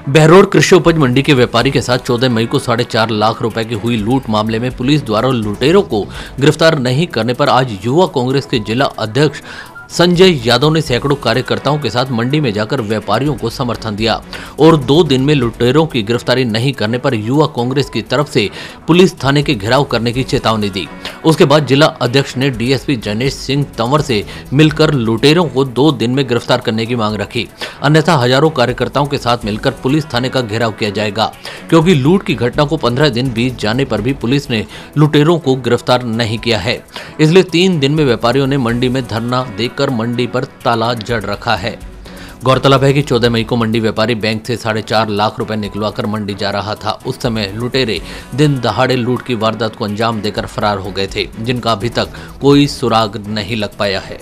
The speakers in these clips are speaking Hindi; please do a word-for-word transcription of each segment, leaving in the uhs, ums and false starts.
बहरोड कृषि उपज मंडी के व्यापारी के साथ चौदह मई को साढ़े चार लाख रुपए की हुई लूट मामले में पुलिस द्वारा लुटेरों को गिरफ्तार नहीं करने पर आज युवा कांग्रेस के जिला अध्यक्ष संजय यादव ने सैकड़ों कार्यकर्ताओं के साथ मंडी में जाकर व्यापारियों को समर्थन दिया और दो दिन में लुटेरों की गिरफ्तारी नहीं करने पर युवा कांग्रेस की तरफ से पुलिस थाने के घेराव करने की चेतावनी दी। उसके बाद जिला अध्यक्ष ने डीएसपी जनेश सिंह तंवर से मिलकर लुटेरों को दो दिन में गिरफ्तार करने की मांग रखी, अन्यथा हजारों कार्यकर्ताओं के साथ मिलकर पुलिस थाने का घेराव किया जाएगा, क्योंकि लूट की घटना को पंद्रह दिन बीत जाने पर भी पुलिस ने लुटेरों को गिरफ्तार नहीं किया है। इसलिए तीन दिन में व्यापारियों ने मंडी में धरना देकर मंडी पर ताला जड़ रखा है। गौरतलब है कि चौदह मई को मंडी व्यापारी बैंक से साढ़े चार लाख रुपए निकलवाकर मंडी जा रहा था। उस समय लुटेरे दिन दहाड़े लूट की वारदात को अंजाम देकर फरार हो गए थे, जिनका अभी तक कोई सुराग नहीं लग पाया है।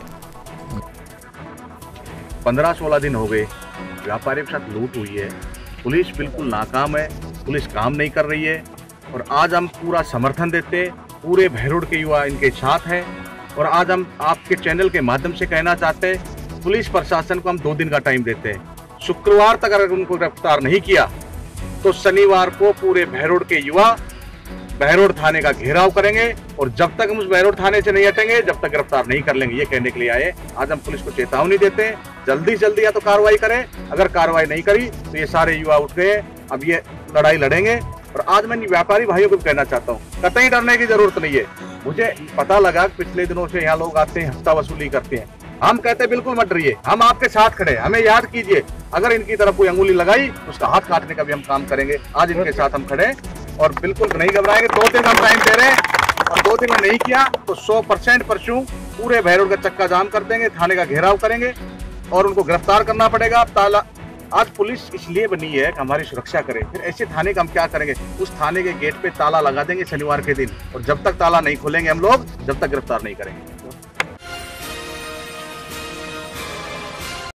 पंद्रह सोलह दिन हो गए व्यापारियों के साथ लूट हुई है। पुलिस बिल्कुल नाकाम है, पुलिस काम नहीं कर रही है और आज हम पूरा समर्थन देते, पूरे बहरोड के युवा इनके साथ हैं। और आज हम आपके चैनल के माध्यम से कहना चाहते हैं, पुलिस प्रशासन को हम दो दिन का टाइम देते हैं। शुक्रवार तक अगर उनको गिरफ्तार नहीं किया तो शनिवार को पूरे बहरोड के युवा बहरोड थाने का घेराव करेंगे और जब तक हम उस बहरोड थाने से नहीं हटेंगे जब तक गिरफ्तार नहीं कर लेंगे। ये कहने के लिए आए। आज हम पुलिस को चेतावनी देते हैं, जल्दी से जल्दी या तो कार्रवाई करें, अगर कार्रवाई नहीं करी तो ये सारे युवा उठ गए, अब ये लड़ाई लड़ेंगे। और आज मैं व्यापारी भाइयों को कहना चाहता हूँ, कतई डरने की जरूरत नहीं है। मुझे पता लगा पिछले दिनों से यहाँ लोग आते हैं, हफ्ता वसूली करते हैं। हम कहते हैं बिल्कुल मत डरिए, हम आपके साथ खड़े हैं। हमें याद कीजिए, अगर इनकी तरफ कोई अंगुली लगाई तो उसका हाथ काटने का भी हम काम करेंगे। आज इनके साथ हम खड़े और बिल्कुल नहीं घबराएंगे। दो दिन हम टाइम दे रहे हैं और दो दिन में नहीं किया तो सौ परसेंट परसों पूरे बहरोड का चक्का जाम कर देंगे, थाने का घेराव करेंगे और उनको गिरफ्तार करना पड़ेगा। ताला आज पुलिस इसलिए बनी है कि हमारी सुरक्षा करे, फिर ऐसे थाने का हम क्या करेंगे? उस थाने के गेट पे ताला लगा देंगे शनिवार के दिन और जब तक ताला नहीं खोलेंगे हम लोग, जब तक गिरफ्तार नहीं करेंगे।